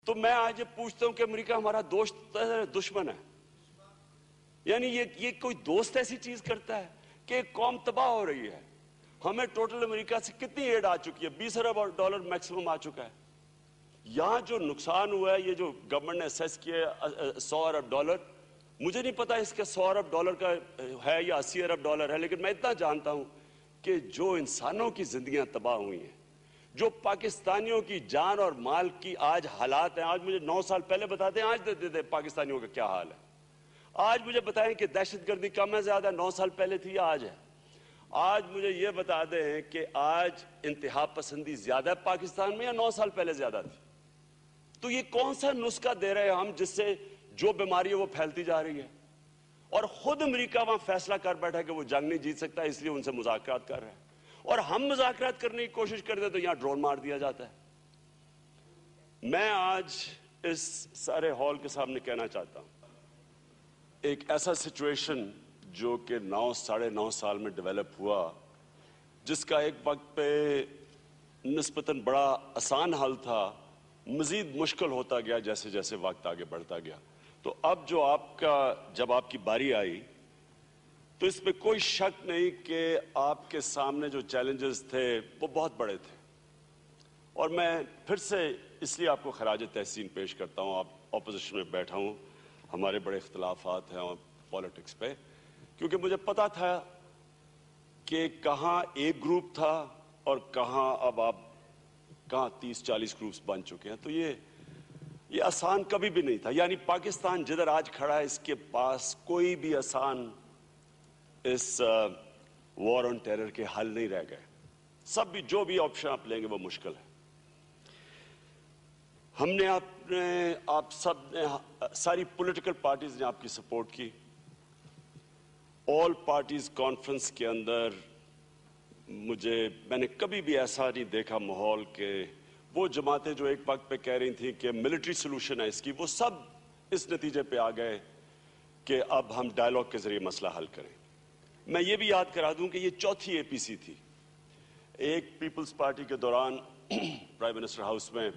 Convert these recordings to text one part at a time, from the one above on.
تو میں آج یہ پوچھتا ہوں کہ امریکہ ہمارا دوست ہے دشمن ہے؟ یعنی یہ کوئی دوست ایسی چیز کرتا ہے کہ ایک قوم تباہ ہو رہی ہے. ہمیں ٹوٹل امریکہ سے کتنی ایڈ آ چکی ہے؟ $20 ارب میکسیمم آ چکا ہے. یہاں جو نقصان ہوا ہے, یہ جو گورنمنٹ نے اسیس کیا ہے $100 ارب, مجھے نہیں پتا اس کا $100 ارب کا ہے یا $80 ارب ہے, لیکن میں اتنا جانتا ہوں کہ جو انسانوں کی زندگیاں تباہ ہوئی ہیں, جو پاکستانیوں کی جان اور مال کی آج حالات ہیں. آج مجھے 9 سال پہلے بتا دیں آج دے پاکستانیوں کا کیا حال ہے. آج مجھے بتائیں کہ دہشت گردی کم ہے زیادہ 9 سال پہلے تھی یا آج ہے. آج مجھے یہ بتا دیں کہ آج انتہا پسندی زیادہ ہے پاکستان میں یا 9 سال پہلے زیادہ تھی. تو یہ کون سا نسخہ دے رہے ہیں ہم جس سے جو بیماری ہے وہ پھیلتی جا رہی ہے؟ اور خود امریکہ وہاں فیصلہ کر بیٹھا کہ وہ جنگ نہیں جیت سکتا, اس لیے ان سے مذاکرات کر رہے ہیں. اور ہم مذاکرات کرنے کی کوشش کرتے ہیں تو یہاں ڈرون مار دیا جاتا ہے. میں آج اس سارے ہال کے سامنے کہنا چاہتا ہوں, ایک ایسا سچویشن جو کہ 9 سال میں ڈیولپ ہوا, جس کا ایک وقت پہ نسبتاً بڑا آسان حل تھا, مزید مشکل ہوتا گیا جیسے جیسے وقت آگے بڑھتا گیا. تو اب جو جب آپ کی باری آئی تو اس میں کوئی شک نہیں کہ آپ کے سامنے جو چیلنجز تھے وہ بہت بڑے تھے. اور میں پھر سے اس لیے آپ کو خراج تحسین پیش کرتا ہوں, آپ اپوزیشن میں بیٹھا ہوں, ہمارے بڑے اختلافات ہیں پالیٹکس پہ, کیونکہ مجھے پتا تھا کہ کہاں ایک گروپ تھا اور کہاں اب آپ 30-40 گروپس بن چکے ہیں. تو یہ آسان کبھی بھی نہیں تھا. یعنی پاکستان جدھر آج کھڑا ہے اس کے پاس کوئی بھی آسان اس وار آن ٹیرر کے حل نہیں رہ گئے. جو بھی آپشن آپ لیں گے وہ مشکل ہے. ہم نے آپ سب نے, ساری پولیٹیکل پارٹیز نے آپ کی سپورٹ کی. آل پارٹیز کانفرنس کے اندر میں نے کبھی بھی ایسا نہیں دیکھا ماحول کہ وہ جماعتیں جو ایک وقت پہ کہہ رہی تھیں کہ ملٹری سلوشن ہے اس کی, وہ سب اس نتیجے پہ آ گئے کہ اب ہم ڈائیلاگ کے ذریعے مسئلہ حل کریں. میں یہ بھی یاد کرا دوں کہ یہ چوتھی اے پی سی تھی. ایک پیپلز پارٹی کے دوران پرائم منسٹر ہاؤس میں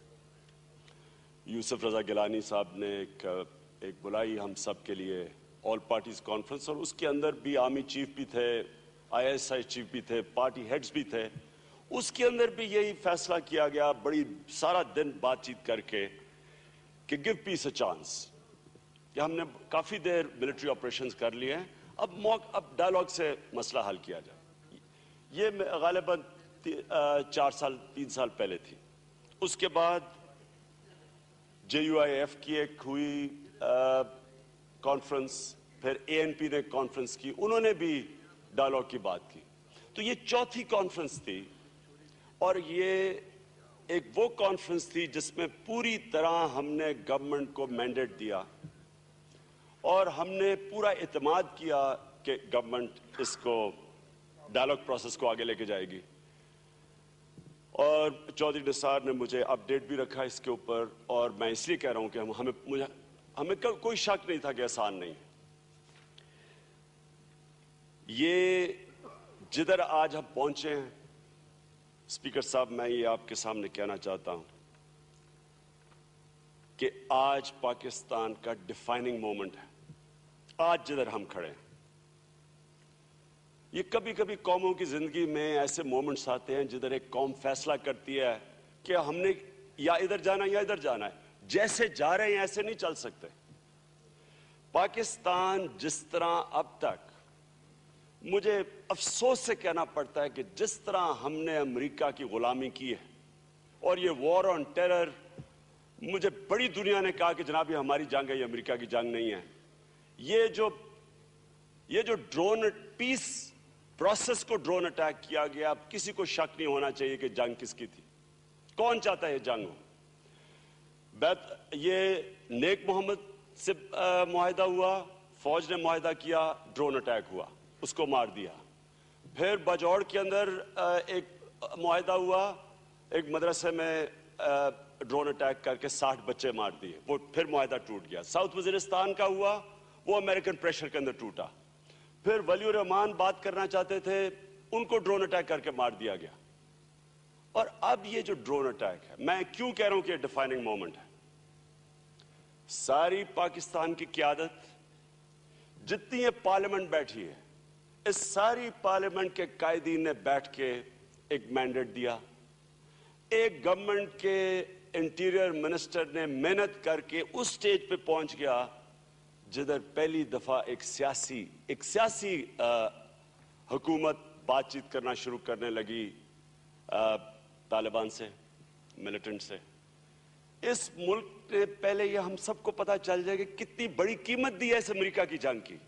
یوسف رضا گیلانی صاحب نے ایک بلائی ہم سب کے لیے آل پارٹیز کانفرنس, اور اس کے اندر بھی آرمی چیف بھی تھے, ISI چیف بھی تھے, پارٹی ہیڈز بھی تھے. اس کے اندر بھی یہی فیصلہ کیا گیا بڑی سارا دن بات چیت کر کے کہ گیو پیس اے چانس, کہ ہم نے کافی دیر ملٹری آپریشنز کر لیے ہیں, اب ڈائیلاگ سے مسئلہ حل کیا جائے. یہ غالباً 3 سال پہلے تھی. اس کے بعد JUIF کی ایک ہوئی کانفرنس, پھر ANP نے کانفرنس کی, انہوں نے بھی ڈائیلاگ کی بات کی. تو یہ چوتھی کانفرنس تھی, اور یہ ایک وہ کانفرنس تھی جس میں پوری طرح ہم نے گورنمنٹ کو مینڈیٹ دیا اور ہم نے پورا اعتماد کیا کہ گورنمنٹ اس کو ڈائیلاگ پروسیس کو آگے لے کے جائے گی. اور چودھری نثار نے مجھے اپڈیٹ بھی رکھا اس کے اوپر, اور میں اس لیے کہہ رہا ہوں کہ ہمیں کوئی شک نہیں تھا کہ آسان نہیں. یہ جدھر آج ہم پہنچے ہیں, اسپیکر صاحب, میں یہ آپ کے سامنے کہنا چاہتا ہوں کہ آج پاکستان کا ڈیفائننگ مومنٹ ہے. آج جدھر ہم کھڑے ہیں, یہ کبھی کبھی قوموں کی زندگی میں ایسے مومنٹس آتے ہیں جدھر ایک قوم فیصلہ کرتی ہے کہ ہم نے یا ادھر جانا ہے یا ادھر جانا ہے. جیسے جا رہے ہیں ایسے نہیں چل سکتے. پاکستان جس طرح اب تک, مجھے افسوس سے کہنا پڑتا ہے کہ جس طرح ہم نے امریکہ کی غلامی کی ہے, اور یہ وار آن ٹیرر, مجھے بڑی دنیا نے کہا کہ جناب یہ ہماری جنگ ہے, یہ امریکہ کی جنگ نہیں ہے. یہ جو ڈرون پیس پروسیس کو ڈرون اٹیک کیا گیا, اب کسی کو شک نہیں ہونا چاہیے کہ جنگ کس کی تھی. کون چاہتا ہے یہ جنگ ہو؟ یہ نیک محمد سے معاہدہ ہوا, فوج نے معاہدہ کیا, ڈرون اٹیک ہوا, اس کو مار دیا. پھر باجوڑ کے اندر ایک معاہدہ ہوا, ایک مدرسے میں ڈرون اٹیک کر کے 60 بچے مار دیے, وہ پھر معاہدہ ٹوٹ گیا. ساؤتھ وزیرستان کا ہوا, وہ امریکن پریشر کے اندر ٹوٹا. پھر ولی الرحمان بات کرنا چاہتے تھے, ان کو ڈرون اٹیک کر کے مار دیا گیا. اور اب یہ جو ڈرون اٹیک ہے, میں کیوں کہہ رہا ہوں کہ یہ ڈیفائننگ مومنٹ ہے, ساری پاکستان کی قیادت جتنی یہ پارلیمنٹ بیٹھی ہے، اس ساری پارلیمنٹ کے قائدین نے بیٹھ کے ایک مینڈیٹ دیا. ایک گورنمنٹ کے انٹیریئر منسٹر نے محنت کر کے اس سٹیج پہ پہنچ گیا جدھر پہلی دفعہ ایک سیاسی حکومت بات چیت کرنا شروع کرنے لگی طالبان سے، ملیٹنٹ سے. اس ملک نے پہلے یہ ہم سب کو پتا چل جائے کہ کتنی بڑی قیمت دی ہے اس امریکہ کی جنگ کی.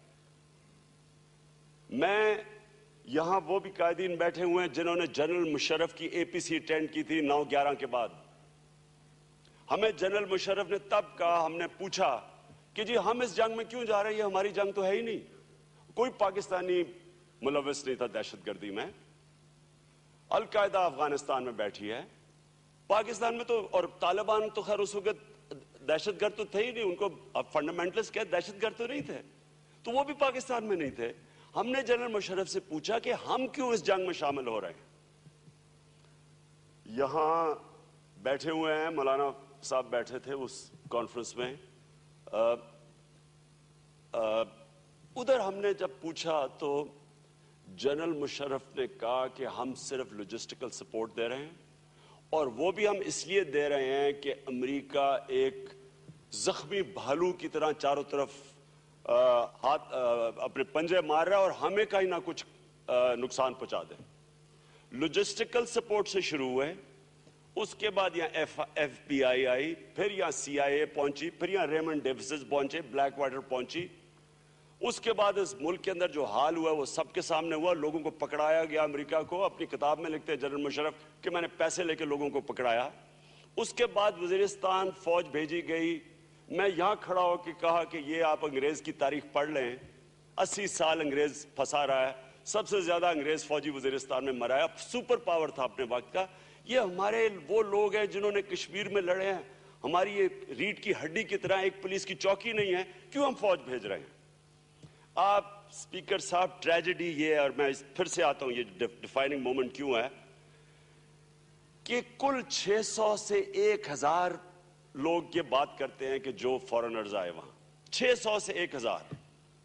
میں یہاں وہ بھی قائدین بیٹھے ہوئے ہیں جنہوں نے جنرل مشرف کی اے پی سی اٹینڈ کی تھی 9/11 کے بعد. ہمیں جنرل مشرف نے تب کہا، ہم نے پوچھا کہ جی ہم اس جنگ میں کیوں جا رہے ہیں، یہ ہماری جنگ تو ہے ہی نہیں. کوئی پاکستانی ملوث نہیں تھا دہشت گردی میں. القاعدہ افغانستان میں بیٹھی ہے، پاکستان میں تو، اور طالبان تو خیر اس وقت دہشت گرد تو تھے ہی نہیں، ان کو فنڈامنٹلسٹ کہتے دہشت گرد تو نہیں تھے، تو وہ بھی پاکستان میں نہیں تھے. ہم نے جنرل مشرف سے پوچھا کہ ہم کیوں اس جنگ میں شامل ہو رہے ہیں. یہاں بیٹھے ہوئے ہیں، مولانا صاحب بیٹھے تھے اس کانفرنس میں. ادھر ہم نے جب پوچھا تو جنرل مشرف نے کہا کہ ہم صرف لاجسٹیکل سپورٹ دے رہے ہیں، اور وہ بھی ہم اس لیے دے رہے ہیں کہ امریکہ ایک زخمی بھالو کی طرح چاروں طرف ہاتھ اپنے پنجے مار رہا ہے اور ہمیں کہیں نہ کچھ نقصان پہنچا دے. لاجسٹیکل سپورٹ سے شروع ہوئے، اس کے بعد یہاں ایف بی آئی آئی، پھر یہاں سی آئی اے پہنچی، پھر یہاں ریمنڈ ڈیوسز پہنچے، بلیک واٹر پہنچی. اس کے بعد اس ملک کے اندر جو حال ہوا وہ سب کے سامنے ہوا. لوگوں کو پکڑایا گیا امریکہ کو. اپنی کتاب میں لکھتے ہیں جنرل مشرف کہ میں نے پیسے لے کے لوگوں کو پکڑایا. اس کے بعد وزیرستان فوج بھیجی گئی. میں یہاں کھڑا ہو کے کہا کہ یہ آپ انگریز کی تاریخ پڑھ لیں، 80 سال انگریز پھنسا رہا ہے، سب سے زیادہ انگریز فوجی وزیرستان میں مرا ہے، سپر پاور تھا اپنے وقت کا. یہ ہمارے وہ لوگ ہیں جنہوں نے کشمیر میں لڑے ہیں. ہماری یہ ریڑھ کی ہڈی کی طرح ایک پولیس کی چوکی نہیں ہے، کیوں ہم فوج بھیج رہے ہیں؟ آپ اسپیکر صاحب، ٹریجڈی یہ ہے، اور میں پھر سے آتا ہوں یہ ڈیفائننگ مومنٹ کیوں ہے، کہ کل 600 سے 1000 لوگ یہ بات کرتے ہیں کہ جو فورنرز آئے وہاں، 600 سے 1000.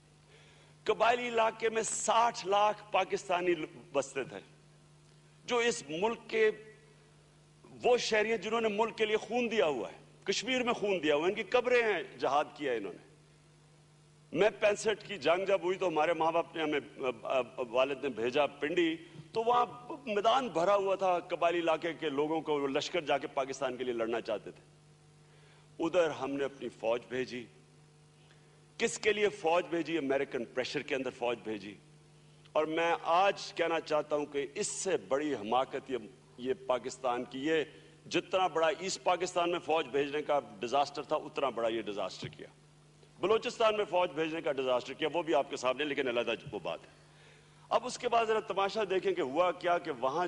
قبائلی علاقے میں 60 لاکھ پاکستانی بستے تھے، جو اس ملک کے وہ شہری ہیں جنہوں نے ملک کے لیے خون دیا ہوا ہے، کشمیر میں خون دیا ہوا ہے، ان کی قبریں ہیں، جہاد کیا ہے انہوں نے. میں 65 کی جنگ جب ہوئی تو ہمارے ماں باپ نے ہمیں، والد نے بھیجا پنڈی، تو وہاں میدان بھرا ہوا تھا قبائلی علاقے کے لوگوں کو، لشکر جا کے پاکستان کے لیے لڑنا چاہتے تھے. ادھر ہم نے اپنی فوج بھیجی. کس کے لیے فوج بھیجی؟ امریکن پریشر کے اندر فوج بھیجی. اور میں آج کہنا چاہتا ہوں کہ اس سے بڑی حماقت یہ پاکستان کی، یہ جتنا بڑا ایسٹ پاکستان میں فوج بھیجنے کا ڈیزاسٹر تھا، اتنا بڑا یہ ڈیزاسٹر کیا. بلوچستان میں فوج بھیجنے کا ڈیزاسٹر کیا، وہ بھی آپ کے سامنے، لیکن علیحدہ وہ بات ہے. اب اس کے بعد ذرا تماشا دیکھیں کہ ہوا کیا، کہ وہاں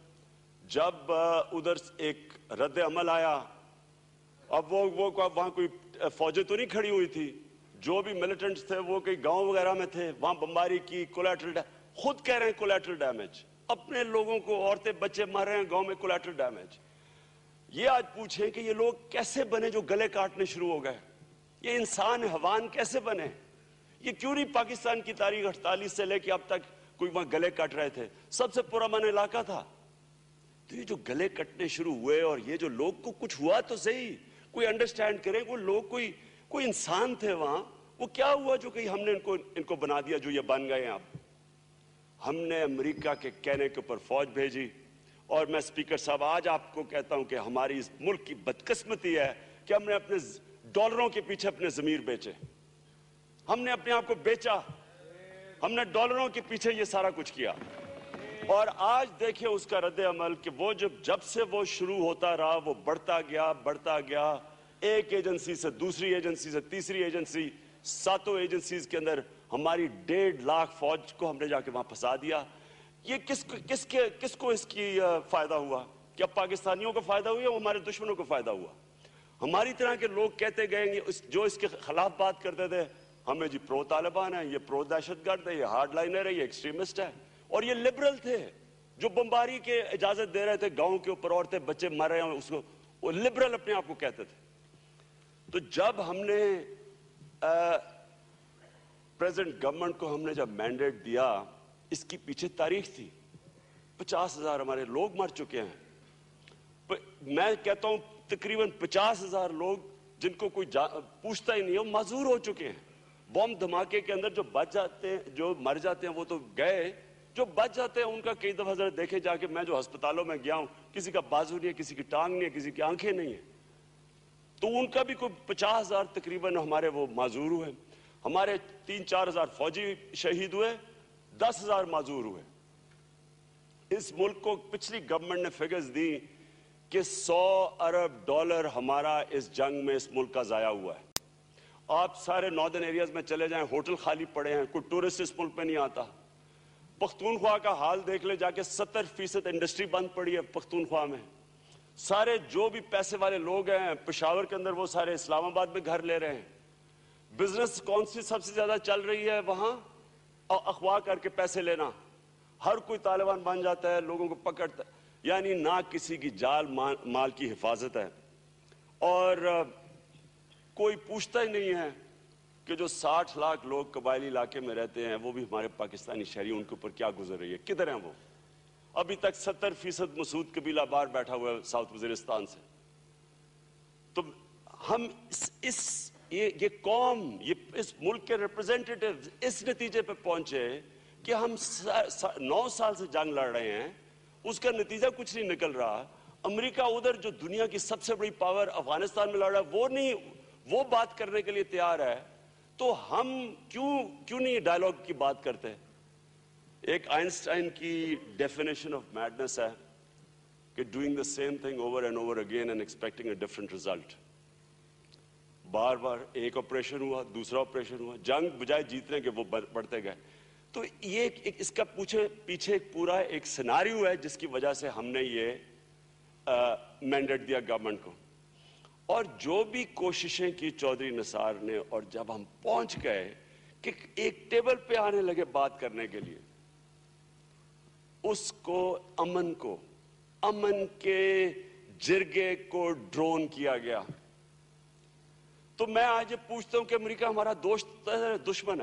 جب ادھر ایک رد عمل آیا. اب وہ وہاں کوئی فوجیں تو نہیں کھڑی ہوئی تھی، جو بھی ملیٹنٹس تھے وہ کئی گاؤں وغیرہ میں تھے، وہاں بمباری کی. کولیٹرل، خود کہہ رہے ہیں کولیٹرل ڈیمیج، اپنے لوگوں کو، عورتیں بچے مر رہے ہیں گاؤں میں، کولیٹرل ڈیمیج. یہ آج پوچھیں کہ یہ لوگ کیسے بنے جو گلے کاٹنے شروع ہو گئے؟ یہ انسان حیوان کیسے بنے؟ یہ کیوں نہیں پاکستان کی تاریخ 48 سے لے کے اب تک کوئی وہاں گلے کٹ رہے تھے؟ سب سے پرامن علاقہ تھا. تو یہ جو گلے کٹنے شروع ہوئے، اور یہ جو لوگ کو کچھ ہوا تو صحیح، کوئی انڈرسٹینڈ کرے، کوئی لوگ، کوئی انسان تھے وہاں، وہ کیا ہوا جو کہ ہم نے ان کو بنا دیا جو یہ بن گئے ہیں اب؟ ہم نے امریکہ کے کہنے کے اوپر فوج بھیجی. اور میں اسپیکر صاحب آج آپ کو کہتا ہوں کہ ہماری اس ملک کی بدقسمتی ہے کہ ہم نے اپنے ڈالروں کے پیچھے اپنے ضمیر بیچے، ہم نے اپنے آپ کو بیچا، ہم نے ڈالروں کے پیچھے یہ سارا کچھ کیا. اور آج دیکھیں اس کا رد عمل، کہ وہ جب سے وہ شروع ہوتا رہا وہ بڑھتا گیا. ایک ایجنسی سے دوسری ایجنسی سے تیسری ایجنسی، 7 ایجنسیز کے اندر ہماری 1.5 لاکھ فوج کو ہم نے جا کے وہاں پھنسا دیا. یہ کس کو اس کی فائدہ ہوا؟ کیا پاکستانیوں کو فائدہ ہوا یا ہمارے دشمنوں کو فائدہ ہوا؟ ہماری طرح کے لوگ کہتے گئے، جو اس کے خلاف بات کرتے تھے، ہمیں جی پرو طالبان ہے، یہ پرو دہشت گرد ہے، یہ ہارڈ لائنر ہے، یہ ایکسٹریمسٹ ہے. اور یہ لبرل تھے جو بمباری کے اجازت دے رہے تھے، گاؤں کے اوپر عورتیں بچے مر رہے ہیں، اس کو وہ لبرل اپنے آپ کو کہتے تھے. تو جب ہم نے پریزیڈنٹ گورنمنٹ کو ہم نے جب مینڈیٹ دیا، اس کی پیچھے تاریخ تھی. 50,000 ہمارے لوگ مر چکے ہیں. میں کہتا ہوں تقریباً 50,000 لوگ جن کو کوئی پوچھتا ہی نہیں ہے، معذور ہو چکے ہیں. بم دھماکے کے اندر جو بچ جاتے ہیں، جو مر جاتے ہیں وہ تو گئے، جو بچ جاتے ہیں ان کا کئی دفعہ ذرا دیکھے جا کے. میں جو ہسپتالوں میں گیا ہوں، کسی کا بازو نہیں ہے، کسی کی ٹانگ نہیں ہے، کسی کی آنکھیں نہیں ہیں. تو ان کا بھی کوئی 50,000 تقریباً ہمارے وہ معذور ہوئے. ہمارے 3-4 ہزار فوجی شہید ہوئے، 10,000 معذور ہوئے. اس ملک کو پچھلی گورنمنٹ نے فگرز دی کہ $100 ارب ہمارا اس جنگ میں اس ملک کا ضائع ہوا ہے. آپ سارے ناردرن ایریاز میں چلے جائیں، ہوٹل خالی پڑے ہیں، کوئی ٹورسٹ اس ملک میں نہیں آتا. پختونخوا کا حال دیکھ لے جا کے، 70% انڈسٹری بند پڑی ہے پختونخوا میں. سارے جو بھی پیسے والے لوگ ہیں پشاور کے اندر، وہ سارے اسلام آباد میں گھر لے رہے ہیں. بزنس کون سی سب سے زیادہ چل رہی ہے وہاں؟ اغوا کر کے پیسے لینا. ہر کوئی طالبان بن جاتا ہے، لوگوں کو پکڑتا ہے. یعنی نہ کسی کی جال مال کی حفاظت ہے، اور کوئی پوچھتا ہی نہیں ہے کہ جو 60 لاکھ لوگ قبائلی علاقے میں رہتے ہیں، وہ بھی ہمارے پاکستانی شہری، ان کے اوپر کیا گزر رہی ہے، کدھر ہیں وہ؟ ابھی تک 70% مسعود قبیلہ باہر بیٹھا ہوا ہے ساؤتھ وزیرستان سے. تو ہم یہ قوم، اس ملک کے ریپرزینٹیٹیو اس نتیجے پہ پہنچے کہ ہم 9 سال سے جنگ لڑ رہے ہیں، اس کا نتیجہ کچھ نہیں نکل رہا. امریکہ ادھر جو دنیا کی سب سے بڑی پاور افغانستان میں لڑ رہا ہے، وہ بات کرنے کے لیے تیار ہے. تو ہم کیوں نہیں ڈائیلاگ کی بات کرتے؟ ایک آئنسٹائن کی ڈیفینیشن آف میڈنس ہے کہ doing the same thing over and over again and expecting a different result. بار بار ایک آپریشن ہوا، دوسرا آپریشن ہوا، جنگ بجائے جیتنے کے وہ بڑھتے گئے. تو یہ اس کا پیچھے ایک پورا ایک سیناریو ہے جس کی وجہ سے ہم نے یہ مینڈیٹ دیا گورنمنٹ کو. اور جو بھی کوششیں کی چودھری نثار نے، اور جب ہم پہنچ گئے کہ ایک ٹیبل پہ آنے لگے بات کرنے کے لیے، اس کو امن کے جرگے کو ڈرون کیا گیا. تو میں آج یہ پوچھتا ہوں کہ امریکہ ہمارا دوست ہے دشمن ہے؟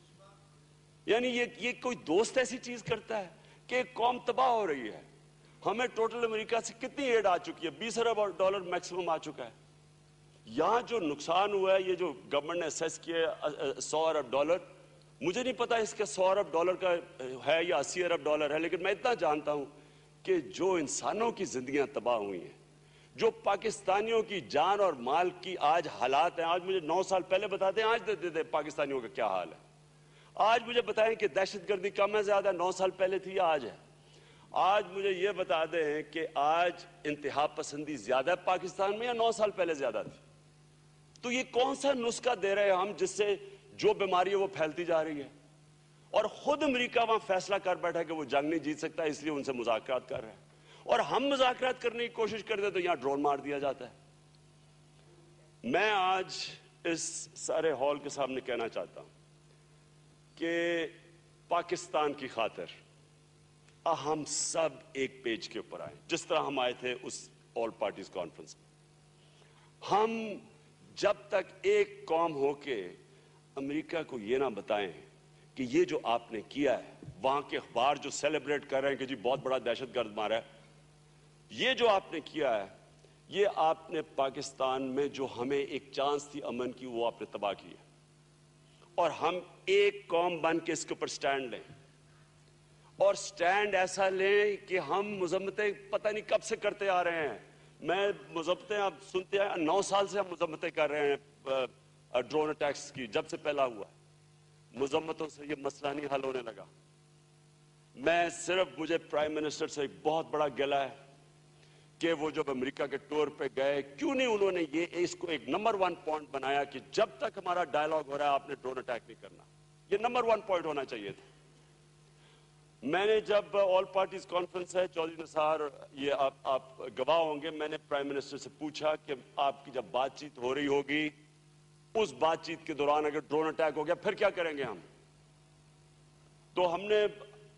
یعنی یہ کوئی دوست ایسی چیز کرتا ہے کہ ایک قوم تباہ ہو رہی ہے. ہمیں ٹوٹل امریکہ سے کتنی ایڈ آ چکی ہے؟ $20 ارب میکسیمم آ چکا ہے. یہاں جو نقصان ہوا ہے، یہ جو گورنمنٹ نے اسیس کیا ہے $100 ارب، مجھے نہیں پتا اس کا $100 ارب کا ہے یا $80 ارب ہے، لیکن میں اتنا جانتا ہوں کہ جو انسانوں کی زندگیاں تباہ ہوئی ہیں، جو پاکستانیوں کی جان اور مال کی آج حالات ہیں. آج مجھے 9 سال پہلے بتا دیں آج دے پاکستانیوں کا کیا حال ہے. آج مجھے بتائیں کہ دہشت گردی کم ہے زیادہ، 9 سال پہلے تھی یا آج ہے. آج مجھے یہ بتا دیں کہ آج انتہا پسندی زیادہ ہے پاکستان میں یا 9 سال پہلے زیادہ تھی. تو یہ کون سا نسخہ دے رہے ہیں ہم جس سے جو بیماری ہے وہ پھیلتی جا رہی ہے؟ اور خود امریکہ وہاں فیصلہ کر بیٹھا کہ وہ جنگ نہیں جیت سکتا، اس لیے ان سے مذاکرات کر رہے ہیں. اور ہم مذاکرات کرنے کی کوشش کرتے تو یہاں ڈرون مار دیا جاتا ہے. میں آج اس سارے ہال کے سامنے کہنا چاہتا ہوں کہ پاکستان کی خاطر ہم سب ایک پیج کے اوپر آئیں، جس طرح ہم آئے تھے اس آل پارٹیز کانفرنس میں. ہم جب تک ایک قوم ہو کے امریکہ کو یہ نہ بتائیں کہ یہ جو آپ نے کیا ہے، وہاں کے اخبار جو سیلیبریٹ کر رہے ہیں کہ جی بہت بڑا دہشت گرد مارا ہے، یہ جو آپ نے کیا ہے، یہ آپ نے پاکستان میں جو ہمیں ایک چانس تھی امن کی، وہ آپ نے تباہ کی ہے. اور ہم ایک قوم بن کے اس کے اوپر سٹینڈ لیں، اور سٹینڈ ایسا لیں کہ ہم مذمتیں پتہ نہیں کب سے کرتے آ رہے ہیں. میں مذمتیں آپ سنتے ہیں، 9 سال سے ہم مذمتیں کر رہے ہیں ڈرون اٹیکس کی، جب سے پہلا ہوا. مذمتوں سے یہ مسئلہ نہیں حل ہونے لگا. میں صرف، مجھے پرائم منسٹر سے ایک بہت بڑا گلہ ہے کہ وہ جب امریکہ کے ٹور پہ گئے، کیوں نہیں انہوں نے اس کو ایک نمبر 1 پوائنٹ بنایا کہ جب تک ہمارا ڈائیلاگ ہو رہا ہے آپ نے ڈرون اٹیک نہیں کرنا. یہ نمبر 1 پوائنٹ ہونا چاہیے تھا. میں نے جب آل پارٹیز کانفرنس ہے، چودھری نثار یہ آپ گواہ ہوں گے، میں نے پرائم منسٹر سے پوچھا کہ آپ کی جب بات چیت ہو رہی ہوگی، اس بات چیت کے دوران اگر ڈرون اٹیک ہو گیا پھر کیا کریں گے ہم؟ تو ہم نے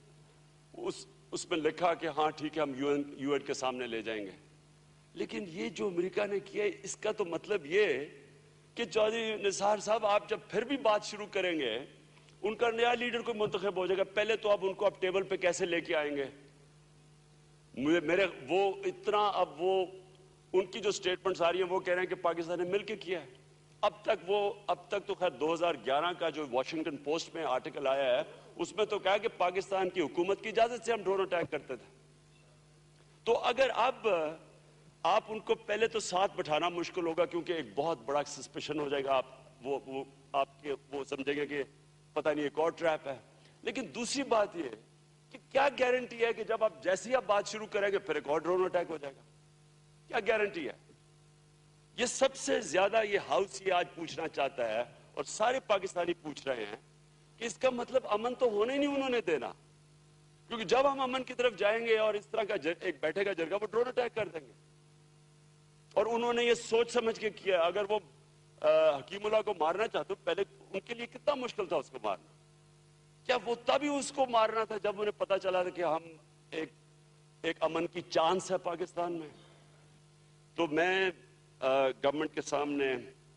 اس میں لکھا کہ ہاں ٹھیک ہے، ہم یو این کے سامنے لے جائیں گے. لیکن یہ جو امریکہ نے کیا، اس کا تو مطلب یہ کہ چودھری نثار صاحب آپ جب پھر بھی بات شروع کریں گے, ان کا نیا لیڈر کوئی منتخب ہو جائے گا, پہلے تو اب ان کو اب ٹیبل پہ کیسے لے کے آئیں گے؟ میرے وہ اتنا, اب وہ ان کی جو سٹیٹمنٹس آ رہی ہیں وہ کہہ رہے ہیں کہ پاکستان نے مل کے کیا ہے. اب تک تو خیر 2011 کا جو واشنگٹن پوسٹ میں آرٹیکل آیا ہے اس میں تو کہا کہ پاکستان کی حکومت کی اجازت سے ہم ڈرون اٹیک کرتے تھے. تو اگر اب آپ ان کو پہلے تو ساتھ بٹھانا مشکل ہوگا کیونکہ ایک بہت بڑا سسپیشن ہو جائے گا, وہ سمجھیں گے کہ پتہ نہیں ایک اور ٹریپ ہے. لیکن دوسری بات یہ کہ کیا گارنٹی ہے کہ جب آپ جیسی آپ بات شروع کریں گے پھر ایک اور ڈرون اٹیک ہو جائے گا؟ کیا گارنٹی ہے؟ یہ سب سے زیادہ یہ ہاؤس یہ آج پوچھنا چاہتا ہے اور سارے پاکستانی پوچھ رہے ہیں کہ اس کا مطلب امن تو ہونے نہیں انہوں نے دینا, کیونکہ جب ہم امن کی طرف جائیں گے اور اس طرح کا ایک بیٹھے گا جرگہ وہ ڈرون اٹیک کر دیں گے. اور انہوں نے یہ سوچ سمجھ کے کیا. اگر وہ حکیم اللہ کو مارنا چاہتے پہلے ان کے لیے کتنا مشکل تھا اس کو مارنا. کیا وہ تبھی اس کو مارنا تھا جب انہیں پتا چلا تھا کہ ہم ایک امن کی چانس ہے پاکستان میں؟ تو میں گورنمنٹ کے سامنے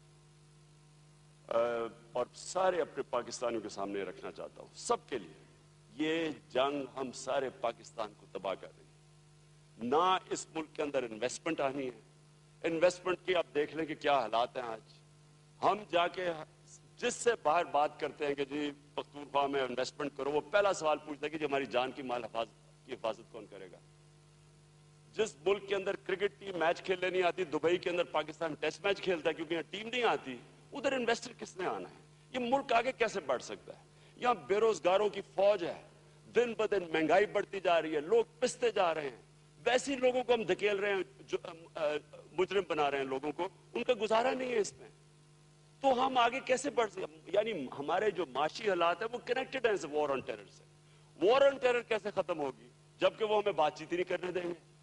اور سارے اپنے پاکستانیوں کے سامنے رکھنا چاہتا ہوں, سب کے لیے, یہ جنگ ہم سارے پاکستان کو تباہ کر رہی ہے. نہ اس ملک کے اندر انویسٹمنٹ آنی ہے. انویسٹمنٹ کی آپ دیکھ لیں کہ کیا حالات ہیں آج. ہم جا کے جس سے باہر بات کرتے ہیں کہ جی پختونخوا میں انویسٹمنٹ کرو, وہ پہلا سوال پوچھتا ہے کہ جی ہماری جان کی مال کی حفاظت کون کرے گا؟ جس ملک کے اندر کرکٹ ٹیم میچ کھیلنے نہیں آتی, دبئی کے اندر پاکستان ٹیسٹ میچ کھیلتا ہے کیونکہ یہاں ٹیم نہیں آتی, ادھر انویسٹر کس نے آنا ہے؟ یہ ملک آگے کیسے بڑھ سکتا ہے؟ یہاں بے روزگاروں کی فوج ہے, دن بدن مہنگائی بڑھتی جا رہی ہے, لوگ پستے جا رہے ہیں, ویسے لوگوں کو ہم دھکیل رہے ہیں, جو مجرم بنا رہے ہیں لوگوں کو, ان کا گزارا نہیں ہے اس میں. تو ہم آگے کیسے بڑھ سکتے؟ یعنی ہمارے جو معاشی حالات ہیں وہ کنیکٹڈ ہیں وار آن ٹیرر سے. وار آن ٹیرر کیسے ختم ہوگی جبکہ وہ ہمیں بات چیت ہی نہیں کرنے دیں گے؟